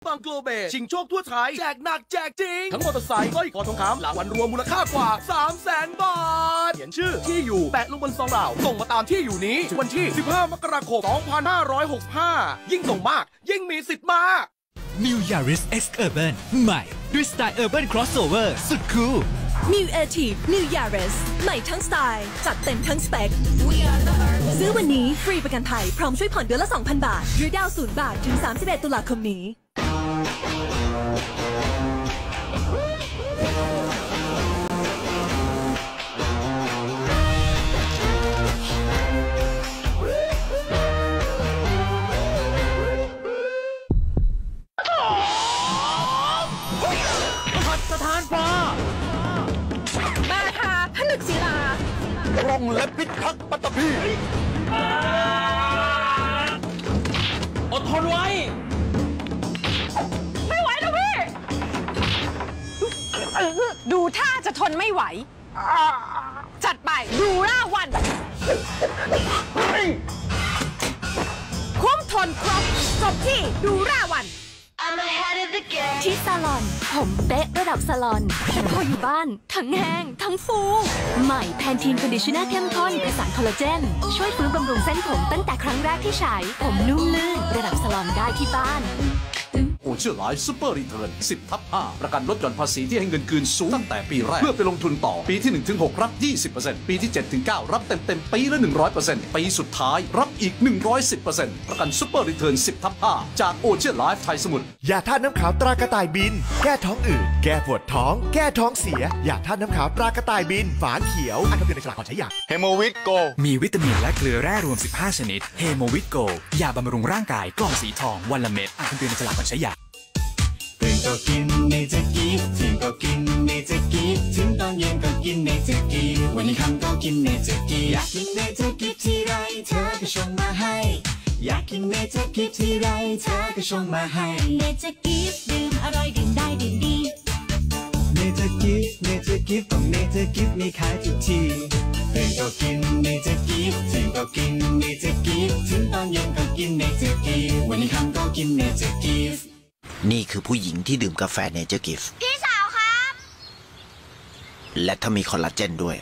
บังโกลเบสชิงโชคทั่วไทยแจกหนักแจกจริงทั้งมอเตอร์ไซค์สร้อยคอทองคำรางวัลรวมมูลค่ากว่า 300,000 บาทเขียนชื่อที่อยู่แปะลงบนซองเราส่งมาตามที่อยู่นี้ถึงวันที่ 15 มกราคม 2565 ยิ่งส่งมากยิ่งมีสิทธิ์มาก New Yaris X Urban ใหม่ด้วยสไตล์ Urban Crossover สุดคูล New Active New Yaris ใหม่ทั้งสไตล์จัดเต็มทั้งสเปคซื้อวันนี้ฟรีประกันภัยพร้อมช่วยผ่อนเดือนละ 2,000 บาทหรือดาว0 บาทถึง 31 ตุลาคมนี้สถานฟ้ามาทาผนึกศิลาร่องและพิทักษ์ปัตตภีอดทนไว้ไม่ไหวแล้วพี่ดูท่าจะทนไม่ไหวจัดไปดูล่าวันคุ้มทนครบจบที่ดูล่าวันที่ซาลอนผมเป๊ะระดับซาลอนพออยู่บ้านทั้งแห้งทั้งฟูใหม่แพนทีนคอนดิชเนอร์เข้มข้นผสานคอลลาเจนช่วยฟื้นบำรุงเส้นผมตั้งแต่ครั้งแรกที่ใช้ผมนุ่มลื่นระดับซาลอนได้ที่บ้านโอเชียร์ไลฟ์ซูเปอร์รีเทิร์น 10/5 ประกันลดหย่อนภาษีที่ให้เงินคืนสูงตั้งแต่ปีแรกเพื่อไปลงทุนต่อปีที่ 1-6 รับ 20% ปีที่ 7-9 รับเต็มปีละ 100% ปีสุดท้ายรับอีก 110% ประกันซูเปอร์รีเทิร์น 10/5 จากโอเชียร์ไลฟ์ไทยสมุทรยาธาตุน้ำขาวตรากระต่ายบินแก้ท้องอืดแก้ปวดท้องแก้ท้องเสียยาธาตุน้ำขาวตรากระต่ายบินฝาเขียวอันทำเป็นในฉลากก่อนใช้ยาเฮโมวิตโกมีวิตามินและเกลือแร่รวม 15 ชนิดเฮโมวิตโกยาบำรุงร่างกายกล่องสีทองวันละเม็ดอ่านคำเตือนในฉลากก่อนใช้ยาตื่นก็กินเนเจอร์กีฟถึงก็กินเนเจอร์กีฟถึงตอนเย็นก็กินเนเจอร์กีฟวันนี้ค่ำก็กินเนเจอร์กีฟอยากกินเนเจอร์กีฟที่ไรเธอก็ชงมาให้อยากกินเนเจอร์กีฟที่ไรเธอก็ชงมาให้เนเจอร์กีฟดื่มอร่อยดื่มได้ดื่มดีเนเจอร์กีฟเนเจอร์กีฟต้องเนเจอร์กีฟมีขายทุกที่ตื่นก็กินเนเจอร์กีฟถึงก็กินเนเจอร์กีฟถึงตอนเย็นก็กินเนเจอร์กีฟวันนี้ค่ำก็กินเนเจอร์กีฟนี่คือผู้หญิงที่ดื่มกาแฟเนเจอร์กิฟต์พี่สาวครับและถ้ามีคอลลาเจนด้วย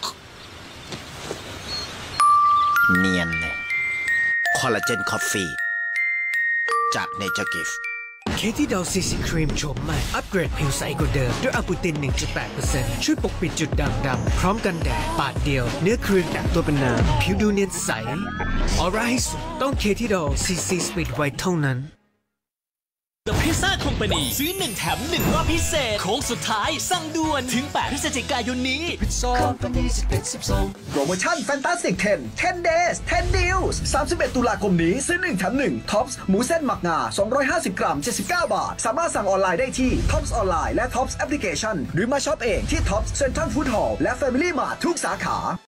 เนียนเลยคอลลาเจนคอฟฟี่จากเนเจอร์กิฟต์เคที่ดอลซีซีครีมโฉมใหม่อัปเกรดผิวใสกว่าเดิมด้วยอะบูติน 1.8% ช่วยปกปิดจุดด่างดำพร้อมกันแดดปาดเดียวเนื้อครีมแตกตัวเป็นน้ำผิวดูเนียนใสออร่าให้สุดต้องเคที่ดอลซีซีสปีดไวท์เท่านั้น The Pizza Company ซื้อ1แถม1รอบพิเศษโค้งสุดท้ายสั่งด่วนถึง8 พฤศจิกายนนี้ Pizza Company 11-12 โปรโมชั่น Fantastic 10 Days 10 Deals 31 ตุลาคมนี้ซื้อ1แถม1 Tops หมูเส้นหมักงา250 กรัม79 บาทสามารถสั่งออนไลน์ได้ที่ Tops ออนไลน์และ Tops Application หรือมาช็อปเองที่ Tops Central Food Hall และ Family Mart ทุกสาขา